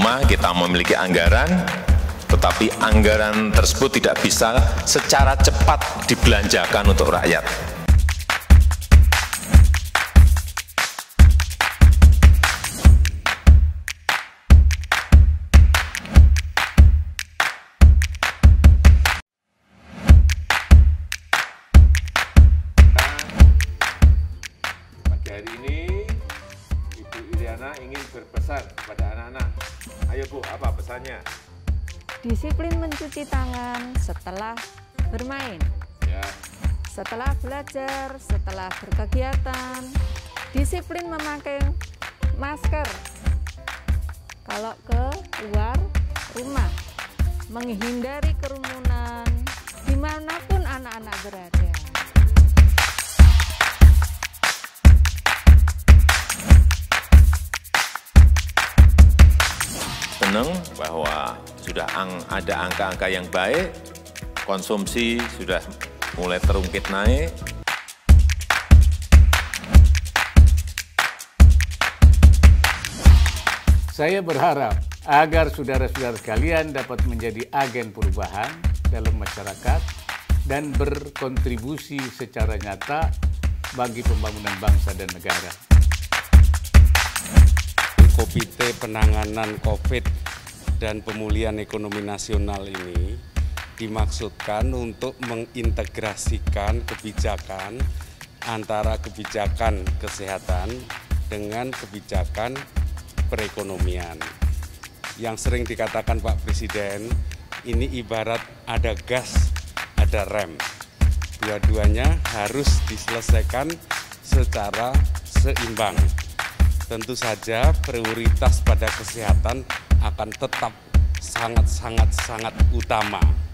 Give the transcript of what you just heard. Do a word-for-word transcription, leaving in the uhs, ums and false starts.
Pertama, kita memiliki anggaran, tetapi anggaran tersebut tidak bisa secara cepat dibelanjakan untuk rakyat. Pagi hari ini, Ibu Iriana ingin berpesan kepada anak-anak. Ayo Bu, apa pesannya? Disiplin mencuci tangan setelah bermain, Ya. setelah belajar, setelah berkegiatan. Disiplin memakai masker kalau keluar rumah. Menghindari kerumunan dimanapun anak-anak berada. Senang bahwa sudah ang, ada angka-angka yang baik, konsumsi sudah mulai terungkit naik. Saya berharap agar saudara-saudara sekalian dapat menjadi agen perubahan dalam masyarakat dan berkontribusi secara nyata bagi pembangunan bangsa dan negara. Komite Penanganan COVID dan Pemulihan Ekonomi Nasional ini dimaksudkan untuk mengintegrasikan kebijakan antara kebijakan kesehatan dengan kebijakan perekonomian. Yang sering dikatakan Pak Presiden, ini ibarat ada gas, ada rem. Dua-duanya harus diselesaikan secara seimbang. Tentu saja prioritas pada kesehatan akan tetap sangat-sangat-sangat utama.